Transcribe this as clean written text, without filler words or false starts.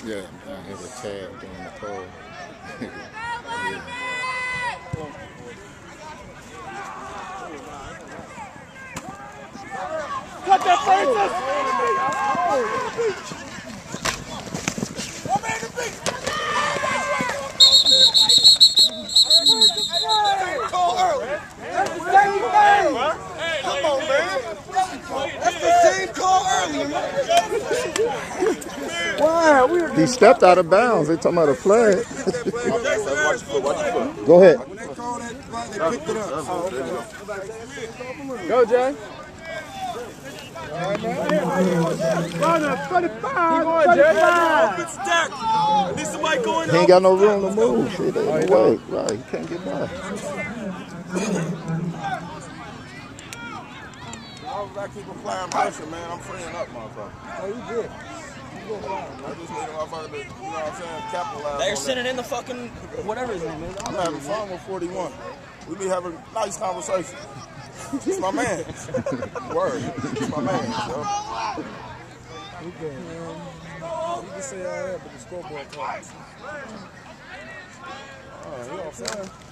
Yeah, it was a tag during the pole. Cut that, Francis! Call early. That's the same thing. Come on, man. That's the same call earlier, man. Wow, He stepped out of bounds. They talking about a flag. Go ahead. When they called that flag, they picked it up. go, Jay. Runner, 25. Keep going, Jay. Need somebody going He ain't got no room to move. Shit, they in the way. Right, he can't get by. I keep applying pressure, man. I'm freeing up, motherfucker. Oh, you good. I just need a motherfucker to, you know what I'm saying, capitalize. They're sending in the fucking whatever his name is. I'm having fun with 41. We be having nice conversation. He's my man. Word. He's my man, yo. You can say all that, but the scoreboard talks. You know what I'm saying?